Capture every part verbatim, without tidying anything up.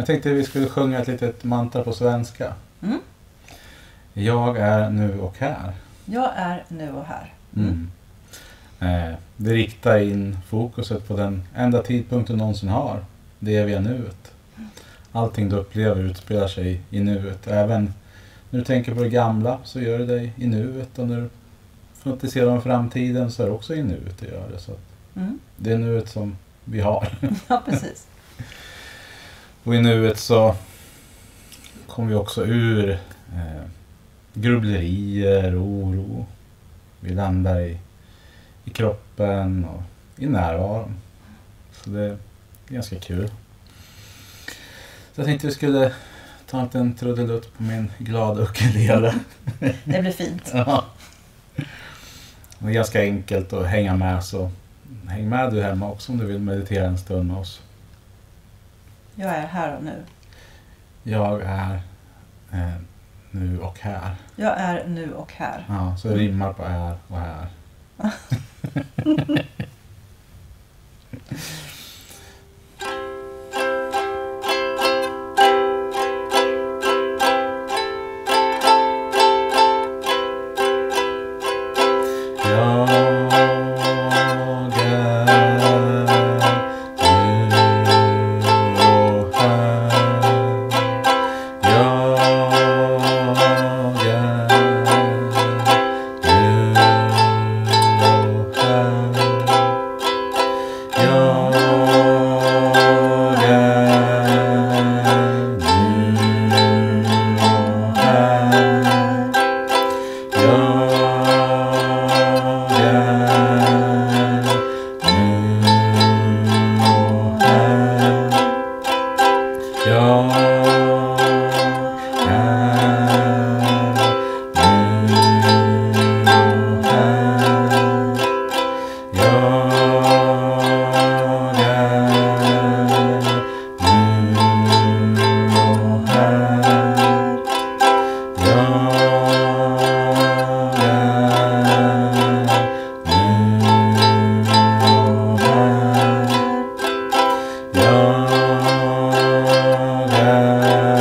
Jag tänkte att vi skulle sjunga ett litet mantra på svenska. Mm. Jag är nu och här. Jag är nu och här. Mm. Eh, det riktar in fokuset på den enda tidpunkten du någonsin har. Det eviga nuet. Allting du upplever utspelar sig i nuet. Även när du tänker på det gamla så gör det dig i nuet. Och när du fantiserar om framtiden så är det också i nuet det gör det. Så Mm. det är nuet som vi har. Ja, precis. Och i nuet så kommer vi också ur eh, grubblerier och oro. Vi landar i, i kroppen och i närvaron. Så det är ganska kul. Så jag tänkte vi skulle ta en liten trudelutt på min glada ukulele. Det blir fint. Ja. Det är ganska enkelt att hänga med, så häng med du hemma också om du vill meditera en stund med oss. Jag är här och nu. Jag är eh, nu och här. Jag är nu och här. Ja, så det rimmar på är och här. Yeah.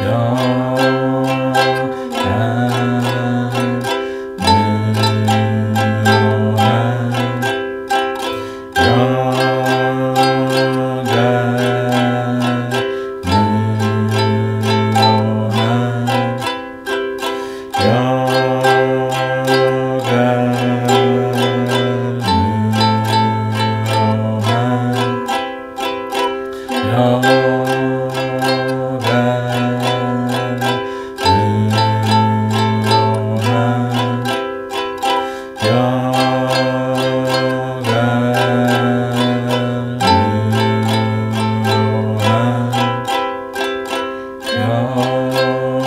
Jag